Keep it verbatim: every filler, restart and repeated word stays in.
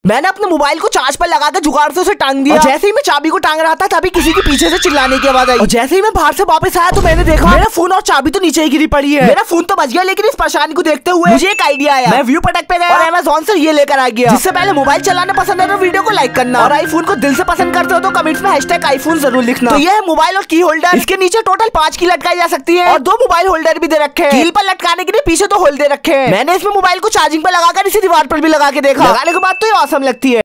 मैंने अपने मोबाइल को चार्ज पर लगा के जुगाड़ से उसे टांग दिया। जैसे ही मैं चाबी को टांग रहा था तभी किसी के पीछे से चिल्लाने की आवाज आई। और जैसे ही मैं बाहर से वापस आया तो मैंने देखा मेरा फोन और चाबी तो नीचे ही गिरी पड़ी है। मेरा फोन तो बच गया, लेकिन इस परेशानी को देखते हुए मुझे एक आइडिया आया। मैं व्यू प्रोडक्ट पे गया और अमेज़न से ये लेकर आ गया। जिससे पहले मोबाइल चलाना पसंद है तो वीडियो को लाइक करना, और आईफोन को दिल से पसंद करते हो तो कमेंट्स में हैशटैग आईफोन जरूर लिखना। तो ये है मोबाइल और की होल्डर। इसके नीचे टोटल पांच की लटकाई जा सकती है और दो मोबाइल होल्डर भी दे रखे हैं। कील पर लटकाने के लिए पीछे तो होल दे रखे हैं। मैंने इसमें मोबाइल को चार्जिंग पर लगाकर इसे दीवार पर भी लगा के देखा। लगाने के बाद तो ये ऑसम लगती है।